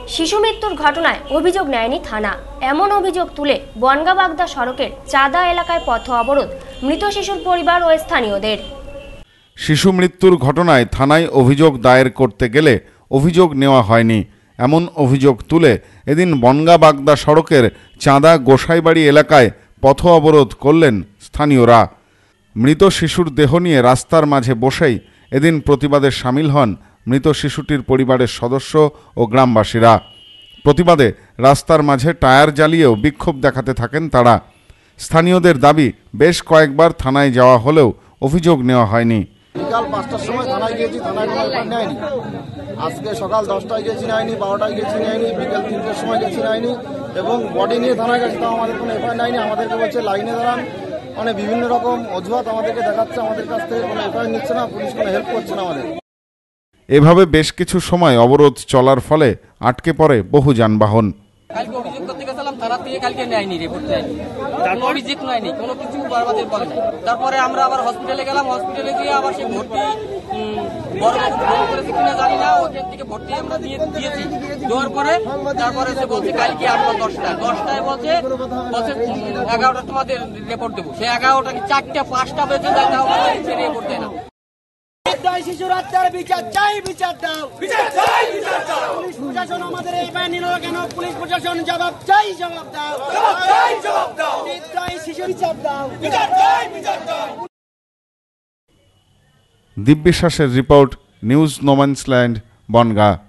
শিশু মৃত্যুর ঘটনায় অভিযোগ নেয়নি থানা। এমন অভিযোগ তুলে বনগাঁ-বাগদা সড়কের চাঁদা এলাকায় পথ অবরোধ মৃত শিশুর পরিবার ও স্থানীয়দের। শিশু মৃত্যুর ঘটনায় থানায় অভিযোগ দায়ের করতে গেলে অভিযোগ নেওয়া হয়নি, এমন অভিযোগ তুলে এদিন বনগাঁ-বাগদা সড়কের চাঁদা গোসাইবাড়ি এলাকায় পথ অবরোধ করলেন স্থানীয়রা। মৃত শিশুর দেহ নিয়ে রাস্তার মাঝে বসেই এদিন প্রতিবাদে সামিল হন মৃত শিশুটির পরিবারের সদস্য ও গ্রামবাসীরা। প্রতিবাদে রাস্তার মাঝে টায়ার জ্বালিয়েও বিক্ষোভ দেখাতে থাকেন তারা। স্থানীয়দের দাবি, বেশ কয়েকবার থানায় যাওয়া হলেও অভিযোগ নেওয়া হয়নি। বিকাল 5টার সময় থানায় গিয়েছি, থানায় কোনো ব্যাপার নেয়নি। আজকে সকাল 10টায় গেছি নেয়নি, 12টায় গেছি নেয়নি, বিকেল 3টের সময় গেছি নেয়নি, এবং বডি নিয়ে থানায় গেছি, তাও আমাদের কোনো এফআইআর নেয়নি। আমাদেরকে বলছে লাইনে দাঁড়ান, মানে বিভিন্ন রকম অজুহাত আমাদেরকে দেখাচ্ছে, আমাদের কাছ থেকে কোনো এফআইআর নিচ্ছে না, পুলিশ কোনো হেল্প করছে না আমাদের। এভাবে বেশ কিছু সময় অবরোধ চলার ফলে আটকে পড়ে বহু যানবাহন। কালকে অভিযোগ করতে গেছিলাম, তারা থেকে কালকে নেয়নি, রিপোর্ট নেয়নি, কোনো অভিযোগ নেয়নি, কোনো কিছু বারবাদের বলে নাই। তারপরে আমরা আবার হসপিটালে গেলাম, হসপিটালে গিয়ে আবার সে ভর্তি বড়বাবু ফোন করেছে কিনা জানি না, ওখান থেকে ভর্তি আমরা দিয়েছি। দেওয়ার পরে তারপরে সে বলছে কালকে আসবো 10টায় বলছে 11টা তোমাদের রিপোর্ট দেবো। সে 11টা কি 4টা 5টা বেজে যায়, তাও সে রিপোর্ট দেয় না। শিশুর হত্যার বিচার চাই, বিচার দাও, বিচার চাই, বিচার দাও। পুলিশ প্রশাসন আমাদের এই পায় নিল কেন? পুলিশ প্রশাসন জবাব চাই, জবাব দাও, জবাব চাই, জবাব দাও। শিশুর বিচার দাও, বিচার চাই, বিচার দাও। দীপ বিশ্বাসের রিপোর্ট, নিউজ নোম্যান্সল্যান্ড, বনগাঁ।